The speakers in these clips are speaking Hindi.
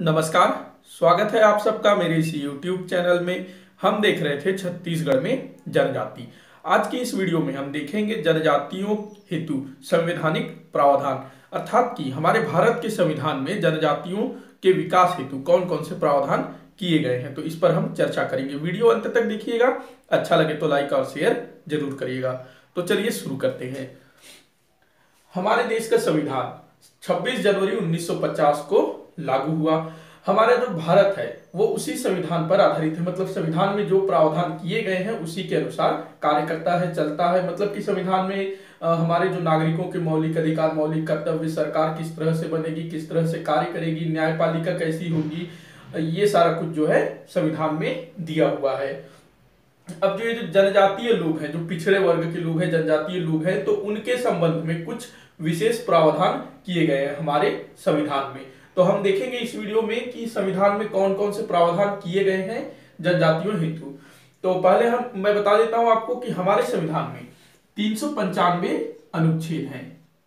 नमस्कार। स्वागत है आप सबका मेरे इस YouTube चैनल में। हम देख रहे थे छत्तीसगढ़ में जनजाति। आज की इस वीडियो में हम देखेंगे जनजातियों हेतु संवैधानिक प्रावधान, अर्थात कि हमारे भारत के संविधान में जनजातियों के विकास हेतु कौन कौन से प्रावधान किए गए हैं। तो इस पर हम चर्चा करेंगे। वीडियो अंत तक देखिएगा, अच्छा लगे तो लाइक और शेयर जरूर करिएगा। तो चलिए शुरू करते हैं। हमारे देश का संविधान 26 जनवरी 1950 को लागू हुआ। हमारा जो भारत है वो उसी संविधान पर आधारित है, मतलब संविधान में जो प्रावधान किए गए हैं उसी के अनुसार कार्य करता है, चलता है। मतलब कि संविधान में हमारे जो नागरिकों के मौलिक अधिकार, मौलिक कर्तव्य, सरकार किस तरह से बनेगी, किस तरह से कार्य करेगी, न्यायपालिका कैसी होगी, ये सारा कुछ जो है संविधान में दिया हुआ है। अब जो ये जो जनजातीय लोग हैं, जो पिछड़े वर्ग के लोग हैं, जनजातीय लोग हैं, तो उनके संबंध में कुछ विशेष प्रावधान किए गए हैं हमारे संविधान में। तो हम देखेंगे इस वीडियो में कि संविधान में कौन कौन से प्रावधान किए गए हैं जनजातियों हेतु। तो पहले मैं बता देता हूं आपको कि हमारे संविधान में 395 अनुच्छेद हैं।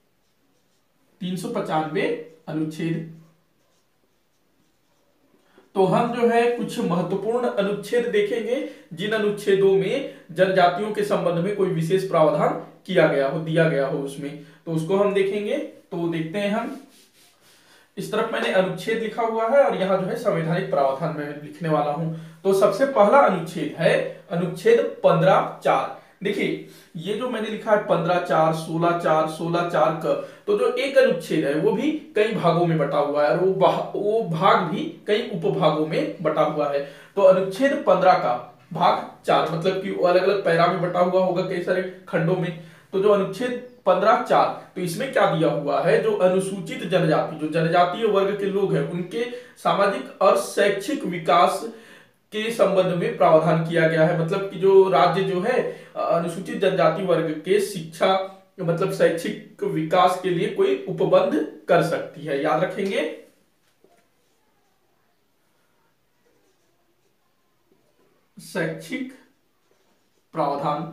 395 अनुच्छेद। तो हम जो है कुछ महत्वपूर्ण अनुच्छेद देखेंगे जिन अनुच्छेदों में जनजातियों के संबंध में कोई विशेष प्रावधान किया गया हो, दिया गया हो उसमें, तो उसको हम देखेंगे। तो देखते हैं हम। इस तरफ मैंने अनुच्छेद लिखा हुआ है और यहाँ जो है संवैधानिक प्रावधान में लिखने वाला हूं। तो सबसे पहला अनुच्छेद है अनुच्छेद 15(4). देखिए ये जो मैंने लिखा है 15(4), 16(4), 16(4) का, तो जो एक अनुच्छेद है वो भी कई भागों में बटा हुआ है और वो भाग भी कई उपभागों में बटा हुआ है। तो अनुच्छेद 15 का भाग 4, मतलब कि वो अलग अलग पैरा में बटा हुआ होगा कई सारे खंडों में। तो जो अनुच्छेद 15(4), तो इसमें क्या दिया हुआ है, जो अनुसूचित जनजाति, जो जनजातीय वर्ग के लोग हैं, उनके सामाजिक और शैक्षिक विकास के संबंध में प्रावधान किया गया है। मतलब कि जो राज्य जो है अनुसूचित जनजाति वर्ग के शिक्षा, मतलब शैक्षिक विकास के लिए कोई उपबंध कर सकती है। याद रखेंगे। शैक्षिक प्रावधान।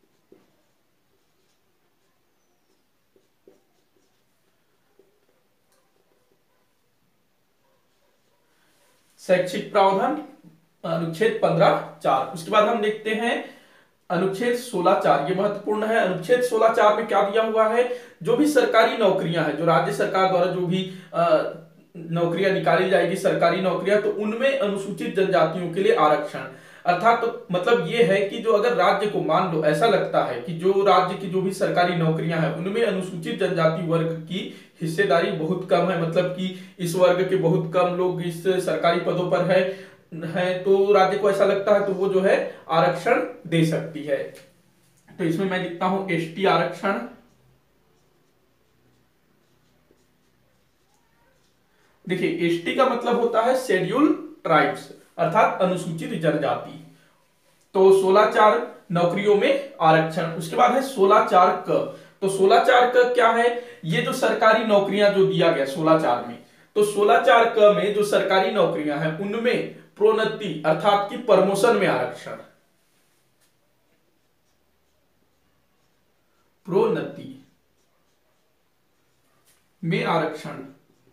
शैक्षिक प्रावधान अनुच्छेद 15(4). उसके बाद हम देखते हैं अनुच्छेद 16(4). ये महत्वपूर्ण है। अनुच्छेद 16(4) में क्या दिया हुआ है, जो भी सरकारी नौकरियां हैं, जो राज्य सरकार द्वारा जो भी नौकरियां निकाली जाएगी, सरकारी नौकरियां, तो उनमें अनुसूचित जनजातियों के लिए आरक्षण। अर्थात तो मतलब ये है कि जो अगर राज्य को मान लो ऐसा लगता है कि जो राज्य की जो भी सरकारी नौकरियां हैं उनमें अनुसूचित जनजाति वर्ग की हिस्सेदारी बहुत कम है, मतलब कि इस वर्ग के बहुत कम लोग इस सरकारी पदों पर है, तो राज्य को ऐसा लगता है तो वो जो है आरक्षण दे सकती है। तो इसमें मैं लिखता हूं एसटी आरक्षण। देखिए एसटी का मतलब होता है शेड्यूल ट्राइब्स, अर्थात अनुसूचित जनजाति। तो 16(4) नौकरियों में आरक्षण। उसके बाद है 16(4) क। तो 16(4) क क्या है, ये जो सरकारी नौकरियां जो दिया गया 16(4) में, तो 16(4) क में जो सरकारी नौकरियां हैं उनमें प्रोन्नति अर्थात की प्रमोशन में आरक्षण। प्रोन्नति में आरक्षण।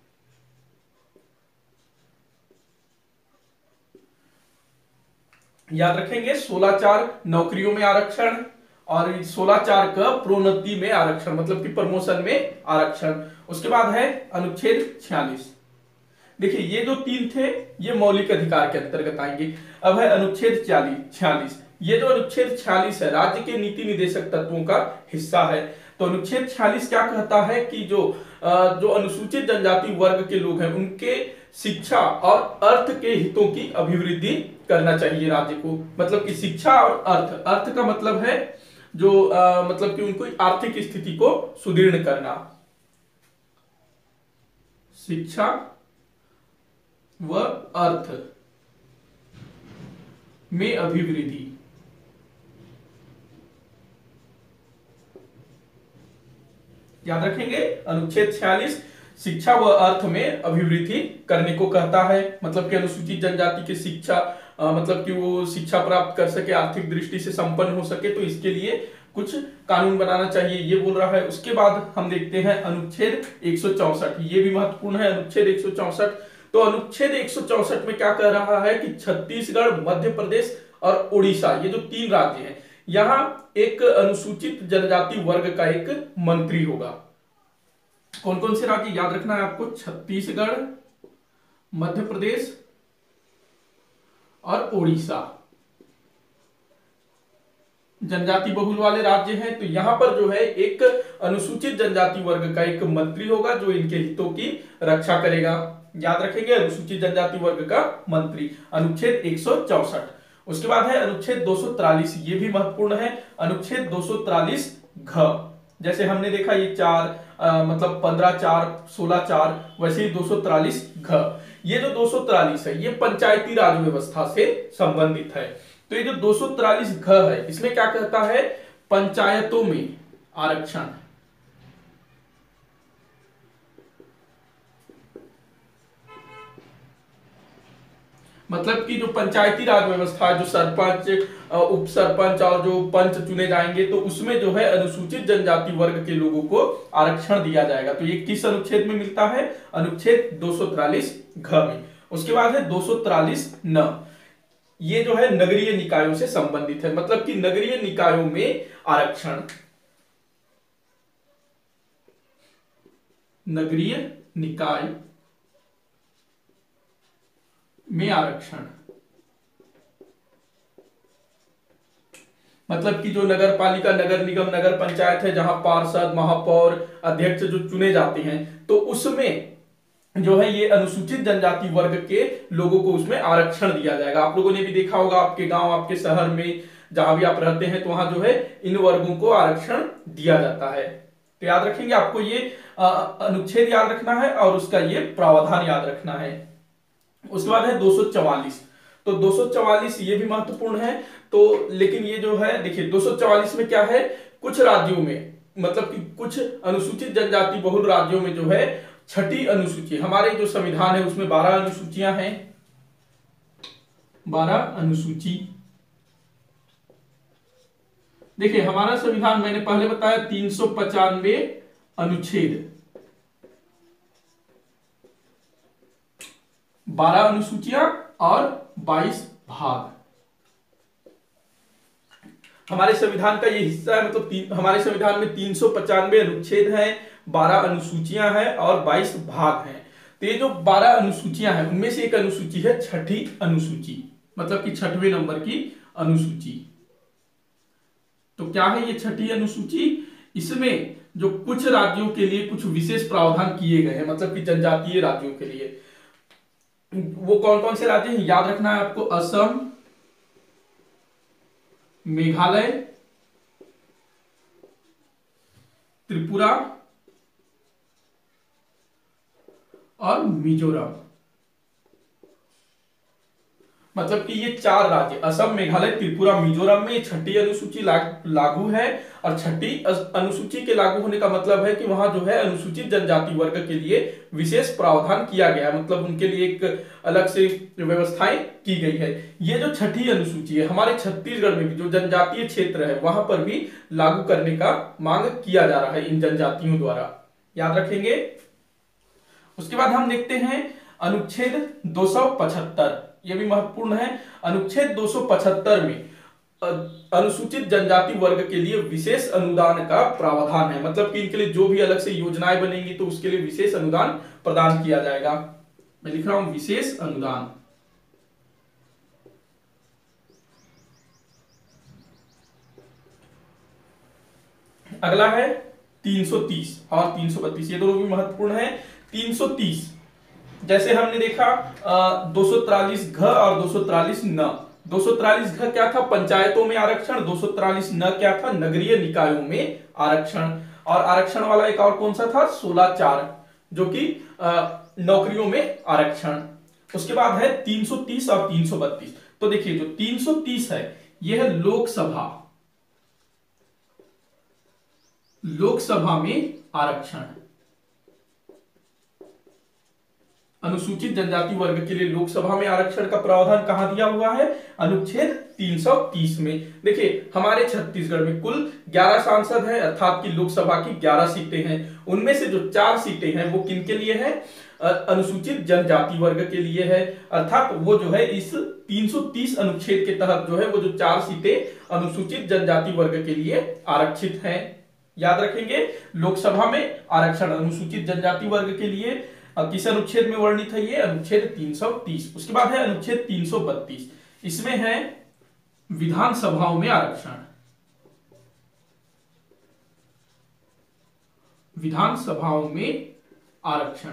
याद रखेंगे 16(4) नौकरियों में आरक्षण और 16(4) का प्रोन्नति में आरक्षण, मतलब कि प्रमोशन में आरक्षण। उसके बाद है अनुच्छेद 46। देखिए ये जो तीन थे ये मौलिक अधिकार के अंतर्गत आएंगे। अब है अनुच्छेद 46। ये जो अनुच्छेद 46 है राज्य के नीति निदेशक तत्वों का हिस्सा है। तो अनुच्छेद 46 क्या कहता है कि जो अनुसूचित जनजाति वर्ग के लोग हैं उनके शिक्षा और अर्थ के हितों की अभिवृद्धि करना चाहिए राज्य को। मतलब कि शिक्षा और अर्थ का मतलब है जो मतलब कि उनको आर्थिक स्थिति को सुदृढ़ करना। शिक्षा व अर्थ में अभिवृद्धि। याद रखेंगे अनुच्छेद 46 शिक्षा व अर्थ में अभिवृद्धि करने को कहता है। मतलब कि अनुसूचित जनजाति की शिक्षा, मतलब कि वो शिक्षा प्राप्त कर सके, आर्थिक दृष्टि से संपन्न हो सके, तो इसके लिए कुछ कानून बनाना चाहिए, ये बोल रहा है। उसके बाद हम देखते हैं अनुच्छेद 164। ये भी महत्वपूर्ण है। अनुच्छेद 164 तो अनुच्छेद 164 में क्या कह रहा है कि छत्तीसगढ़, मध्य प्रदेश और उड़ीसा, ये जो 3 राज्य हैं, यहां एक अनुसूचित जनजाति वर्ग का एक मंत्री होगा। कौन कौन से राज्य याद रखना है आपको? छत्तीसगढ़, मध्य प्रदेश और उड़ीसा, जनजाति बहुल वाले राज्य हैं। तो यहां पर जो है एक अनुसूचित जनजाति वर्ग का एक मंत्री होगा जो इनके हितों की रक्षा करेगा। याद रखेंगे, अनुसूचित जनजाति वर्ग का मंत्री, अनुच्छेद 164। उसके बाद है अनुच्छेद 243, ये भी महत्वपूर्ण है। अनुच्छेद 243 घ, जैसे हमने देखा ये 4 मतलब 15(4), 16(4), वैसे ही 243 घ। ये जो 243 है ये पंचायती राज व्यवस्था से संबंधित है। तो ये जो 243 घ है, इसमें क्या कहता है? पंचायतों में आरक्षण। मतलब कि जो पंचायती राज व्यवस्था है, जो सरपंच, उप सरपंच और जो पंच चुने जाएंगे, तो उसमें जो है अनुसूचित जनजाति वर्ग के लोगों को आरक्षण दिया जाएगा। तो ये किस अनुच्छेद में मिलता है? अनुच्छेद 243 घ में। उसके बाद है 243 न, ये जो है नगरीय निकायों से संबंधित है। मतलब कि नगरीय निकायों में आरक्षण, नगरीय निकाय में आरक्षण, मतलब कि जो नगर पालिका, नगर निगम, नगर पंचायत है, जहां पार्षद, महापौर, अध्यक्ष जो चुने जाते हैं, तो उसमें जो है ये अनुसूचित जनजाति वर्ग के लोगों को उसमें आरक्षण दिया जाएगा। आप लोगों ने भी देखा होगा आपके गांव, आपके शहर में, जहां भी आप रहते हैं, तो वहां जो है इन वर्गों को आरक्षण दिया जाता है। तो याद रखेंगे, आपको ये अनुच्छेद याद रखना है और उसका ये प्रावधान याद रखना है। उसके बाद है 244। तो 244 ये भी महत्वपूर्ण है। तो लेकिन ये जो है देखिए 244 में क्या है, कुछ राज्यों में, मतलब कि कुछ अनुसूचित जनजाति बहुल राज्यों में जो है छठी अनुसूची, हमारे जो संविधान है उसमें 12 अनुसूचियां हैं, 12 अनुसूची। देखिए हमारा संविधान मैंने पहले बताया 395 अनुच्छेद, 12 अनुसूचियां और 22 भाग हमारे संविधान का ये हिस्सा है। मतलब हमारे संविधान में 395 अनुच्छेद हैं, 12 अनुसूचियां हैं और 22 भाग हैं। तो ये जो 12 अनुसूचियां हैं उनमें से एक अनुसूची है छठी अनुसूची, मतलब कि 6वें नंबर की अनुसूची। तो क्या है ये छठी अनुसूची? इसमें जो कुछ राज्यों के लिए कुछ विशेष प्रावधान किए गए हैं, मतलब कि जनजातीय राज्यों के लिए। वो कौन कौन से राज्य हैं याद रखना है आपको? असम, मेघालय, त्रिपुरा और मिजोरम। मतलब कि ये 4 राज्य, असम, मेघालय, त्रिपुरा, मिजोरम में छठी अनुसूची लागू है। और छठी अनुसूची के लागू होने का मतलब है कि वहां जो है अनुसूचित जनजाति वर्ग के लिए विशेष प्रावधान किया गया, मतलब उनके लिए एक अलग से व्यवस्थाएं की गई है। ये जो छठी अनुसूची है हमारे छत्तीसगढ़ में भी जो जनजातीय क्षेत्र है वहां पर भी लागू करने का मांग किया जा रहा है इन जनजातियों द्वारा, याद रखेंगे। उसके बाद हम देखते हैं अनुच्छेद 275, यह भी महत्वपूर्ण है। अनुच्छेद 275 में अनुसूचित जनजाति वर्ग के लिए विशेष अनुदान का प्रावधान है, मतलब कि इनके लिए जो भी अलग से योजनाएं बनेंगी तो उसके लिए विशेष अनुदान प्रदान किया जाएगा। मैं लिख रहा हूं विशेष अनुदान। अगला है 330 और 332, ये दोनों भी महत्वपूर्ण है। 330 जैसे हमने देखा 243 घ और 243 न। 243 घ क्या था? पंचायतों में आरक्षण। 243 न क्या था? नगरीय निकायों में आरक्षण। और आरक्षण वाला एक और कौन सा था? 16(4), जो कि नौकरियों में आरक्षण। उसके बाद है 330 और 332। तो देखिए जो 330 है यह है लोकसभा में आरक्षण। अनुसूचित जनजाति वर्ग के लिए लोकसभा में आरक्षण का प्रावधान कहां दिया हुआ है? अनुच्छेद 330 में। देखिए हमारे छत्तीसगढ़ में कुल 11 सांसद हैं, अर्थात कि लोकसभा की 11 सीटें हैं। उनमें से जो 4 सीटें हैं वो किनके लिए है? अनुसूचित जनजाति वर्ग के लिए है, अर्थात वो जो है इस 330 अनुच्छेद के तहत जो है वो जो 4 सीटें अनुसूचित जनजाति वर्ग के लिए आरक्षित हैं। याद रखेंगे, लोकसभा में आरक्षण अनुसूचित जनजाति वर्ग के लिए किस अनुच्छेद में वर्णित है? ये अनुच्छेद 330। उसके बाद है अनुच्छेद 332, इसमें है विधानसभाओं में आरक्षण। विधानसभाओं में आरक्षण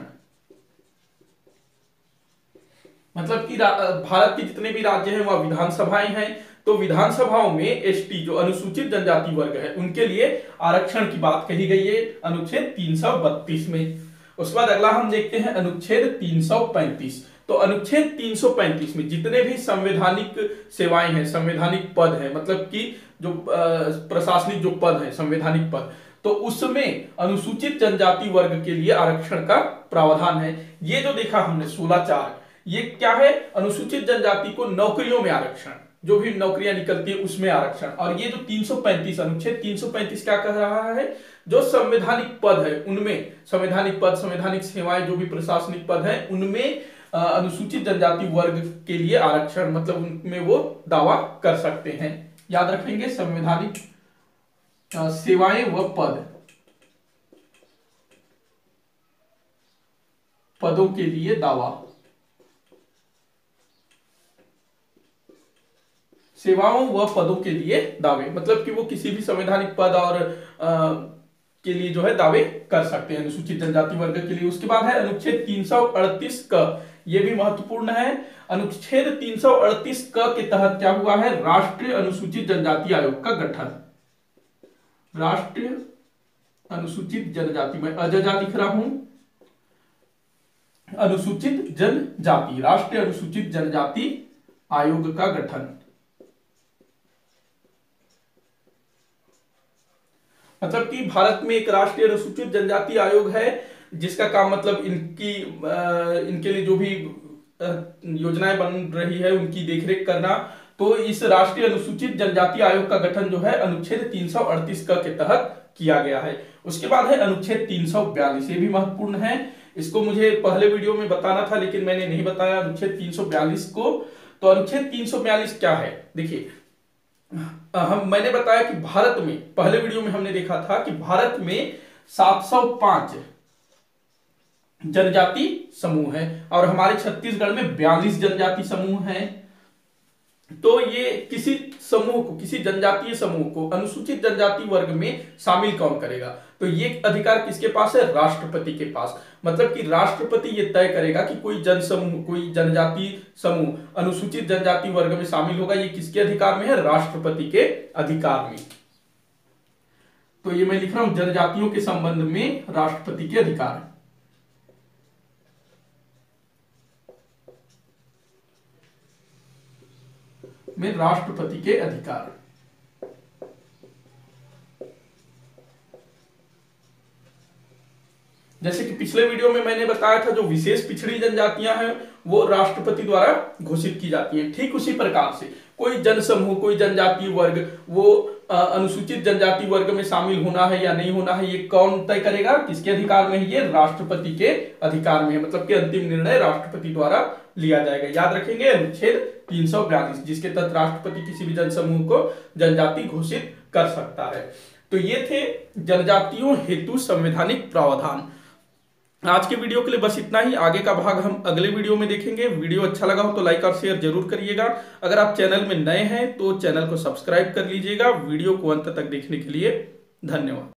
मतलब कि भारत के जितने भी राज्य हैं वहां विधानसभाएं हैं, तो विधानसभाओं में एसटी जो अनुसूचित जनजाति वर्ग है उनके लिए आरक्षण की बात कही गई है अनुच्छेद 332 में। उसके बाद अगला हम देखते हैं अनुच्छेद 335। तो अनुच्छेद 335 में जितने भी संवैधानिक सेवाएं हैं, संवैधानिक पद है, मतलब कि जो प्रशासनिक जो पद है, संवैधानिक पद, तो उसमें अनुसूचित जनजाति वर्ग के लिए आरक्षण का प्रावधान है। ये जो देखा हमने 16(4), ये क्या है? अनुसूचित जनजाति को नौकरियों में आरक्षण, जो भी नौकरियां निकलती है उसमें आरक्षण। और ये जो 335 अनुच्छेद 335 क्या कह रहा है? जो संवैधानिक पद है उनमें, संवैधानिक पद, संवैधानिक सेवाएं, जो भी प्रशासनिक पद है उनमें अनुसूचित जनजाति वर्ग के लिए आरक्षण, मतलब उनमें वो दावा कर सकते हैं। याद रखेंगे, संवैधानिक सेवाएं व पदों के लिए दावा, सेवाओं व पदों के लिए दावे, मतलब कि वो किसी भी संवैधानिक पद और के लिए जो है दावे कर सकते हैं अनुसूचित जनजाति वर्ग के लिए। उसके बाद है अनुच्छेद 338 क, ये भी महत्वपूर्ण है। अनुच्छेद 338 क के तहत क्या हुआ है? राष्ट्रीय अनुसूचित जनजाति आयोग का गठन। राष्ट्रीय अनुसूचित जनजाति, मैं अजजा लिख रहा हूं, अनुसूचित जनजाति, राष्ट्रीय अनुसूचित जनजाति आयोग का गठन। मतलब कि भारत में एक राष्ट्रीय अनुसूचित जनजाति आयोग है जिसका काम मतलब इनके लिए जो भी योजनाएं बन रही है उनकी देखरेख करना। तो इस राष्ट्रीय अनुसूचित जनजाति आयोग का गठन जो है अनुच्छेद 338 के तहत किया गया है। उसके बाद है अनुच्छेद 342, ये भी महत्वपूर्ण है। इसको मुझे पहले वीडियो में बताना था लेकिन मैंने नहीं बताया अनुच्छेद 342 को। तो अनुच्छेद 342 क्या है? देखिए, मैंने बताया कि भारत में, पहले वीडियो में हमने देखा था कि भारत में 705 जनजाति समूह है और हमारे छत्तीसगढ़ में 42 जनजाति समूह हैं। तो ये किसी समूह को, किसी जनजातीय समूह को अनुसूचित जनजाति वर्ग में शामिल कौन करेगा? तो ये अधिकार किसके पास है? राष्ट्रपति के पास। मतलब कि राष्ट्रपति ये तय करेगा कि कोई जन समूह, कोई जनजाति समूह अनुसूचित जनजाति वर्ग में शामिल होगा। ये किसके अधिकार में है? राष्ट्रपति के अधिकार में। तो ये मैं लिख रहा हूं, जनजातियों के संबंध में राष्ट्रपति के अधिकार में, राष्ट्रपति के अधिकार। जैसे कि पिछले वीडियो में मैंने बताया था जो विशेष पिछड़ी जनजातियां हैं वो राष्ट्रपति द्वारा घोषित की जाती हैं, ठीक उसी प्रकार से कोई जनसमूह, कोई जनजातीय वर्ग वो अनुसूचित जनजाति वर्ग में शामिल होना है या नहीं होना है, ये कौन तय करेगा? किसके अधिकार में है? ये राष्ट्रपति के अधिकार में है। मतलब कि अंतिम निर्णय राष्ट्रपति द्वारा लिया जाएगा। याद रखेंगे, अनुच्छेद 342 जिसके तहत राष्ट्रपति किसी भी जनसमूह को जनजाति घोषित कर सकता है। तो ये थे जनजातियों हेतु संवैधानिक प्रावधान। आज के वीडियो के लिए बस इतना ही। आगे का भाग हम अगले वीडियो में देखेंगे। वीडियो अच्छा लगा हो तो लाइक और शेयर जरूर करिएगा। अगर आप चैनल में नए हैं तो चैनल को सब्सक्राइब कर लीजिएगा। वीडियो को अंत तक देखने के लिए धन्यवाद।